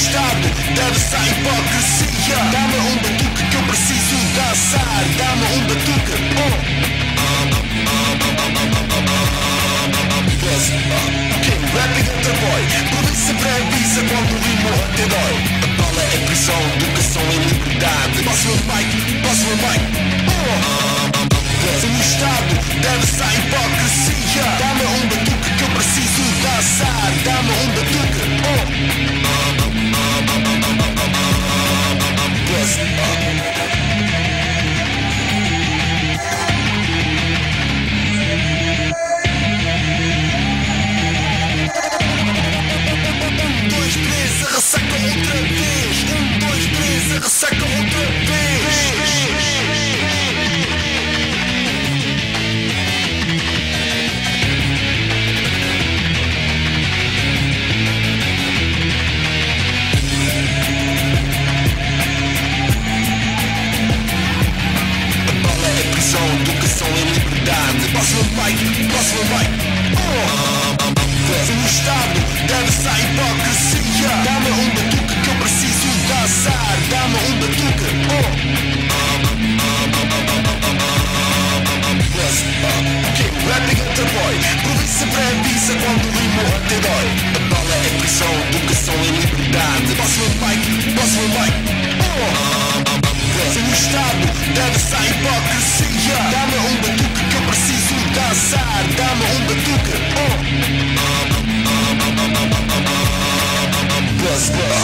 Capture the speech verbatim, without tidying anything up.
Estado deve ser hipocrisia. Dá-me um batuque que eu preciso dançar. Dá-me um batuque, oh. Yes, uh, King, rapping at the boy. Polícia pré-avisa quando o rimo até dói. A bala é prisão, educação é liberdade. Passo o mic, passo o mic, oh. Yes, o Estado deve ser hipocrisia. Dá-me um batuque que eu preciso dançar. Dá-me um batuque, oh. Yes, uh. Ressaca outra vez. Um, dois, três, ressaca outra vez. A bala é prisão, educação é liberdade. Passo o mic, passo o mic, oh. O Estado deve ser hipocrisia. Dá-me um batuque que eu preciso dançar. Dá-me um batuque, oh. Yes, uh, King, rapping at the boy. Polícia pré-avisa quando o rimo até dói. A bala é prisão, educação é liberdade. Passo o mic, passo o mic, oh. Yes, o Estado deve ser hipocrisia. Dá-me um batuque que eu preciso dançar. Dá-me um batuque, oh. Plus, plus.